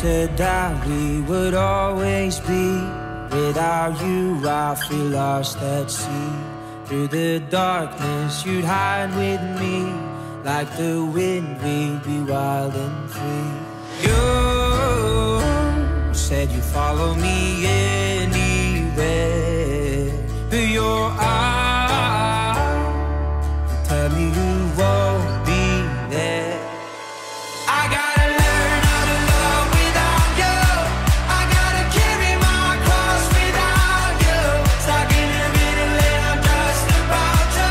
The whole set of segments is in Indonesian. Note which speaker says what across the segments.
Speaker 1: said that we would always be. Without you, I feel lost at sea. Through the darkness, you'd hide with me. Like the wind, we'd be wild and free. You said you'd follow me anywhere, but your eyes tell me you won't be there. I gotta learn how to love without you. I gotta carry my cross without you. Stuck in the middle and I'm just about to.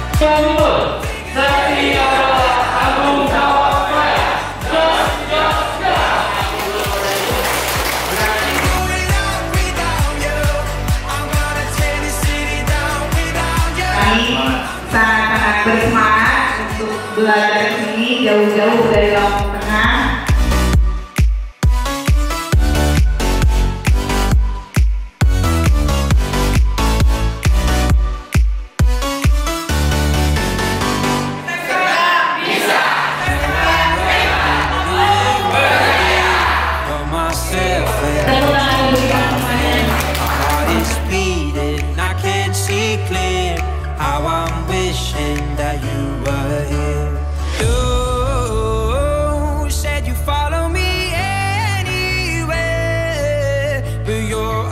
Speaker 2: Sangat bersemangat untuk belajar sini jauh-jauh dari Lampung Tengah.
Speaker 1: How I'm wishing that you were here. You said you follow me anywhere, but your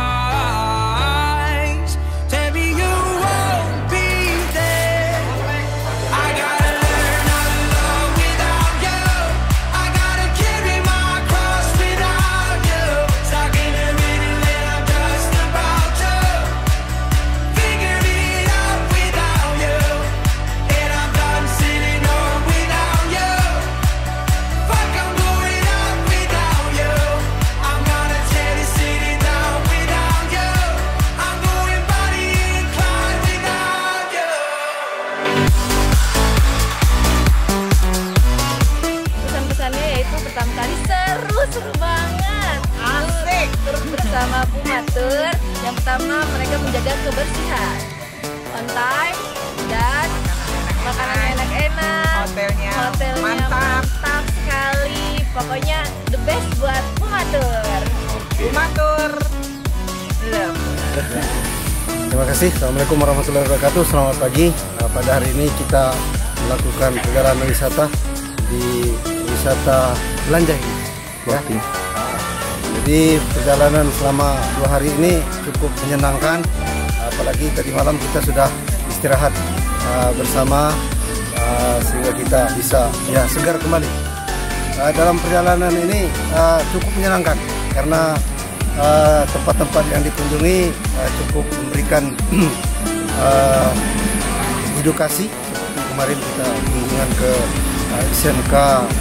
Speaker 1: eyes tell me you won't be there. I gotta learn how to love without you. I gotta carry my cross without you. Stuck in the middle and I'm just about to figure it out.
Speaker 3: Pesan-pesannya yaitu pertama kali seru banget, asik, terus bersama Pumatur. Yang pertama, mereka menjaga kebersihan, on time, dan makanan enak-enak, hotelnya mantap sekali. Pokoknya the best buat Pumatur. Pumatur.
Speaker 4: Terima kasih. Assalamualaikum warahmatullahi wabarakatuh. Selamat pagi. Pada hari ini kita melakukan perjalanan wisata di wisata Lanjai. Ya. Jadi perjalanan selama 2 hari ini cukup menyenangkan. Apalagi tadi malam kita sudah istirahat bersama sehingga kita bisa segar kembali. Dalam perjalanan ini cukup menyenangkan karena tempat-tempat yang dikunjungi cukup memberikan edukasi. Seperti kemarin kita kunjungan ke SMK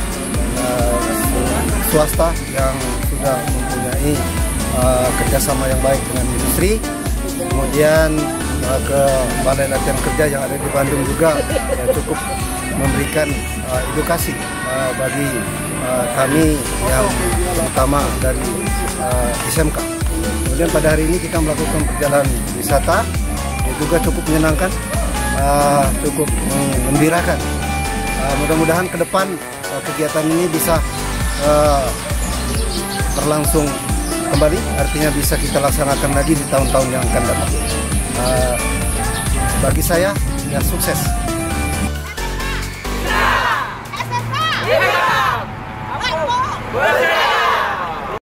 Speaker 4: swasta yang sudah mempunyai kerjasama yang baik dengan industri. Kemudian ke Balai Latihan Kerja yang ada di Bandung juga cukup memberikan edukasi bagi kami yang terutama dari SMK. Kemudian pada hari ini kita melakukan perjalanan wisata yang juga cukup menyenangkan, cukup menggembirakan. Mudah-mudahan ke depan kegiatan ini bisa berlangsung kembali, artinya bisa kita laksanakan lagi di tahun-tahun yang akan datang. Bagi saya, sukses.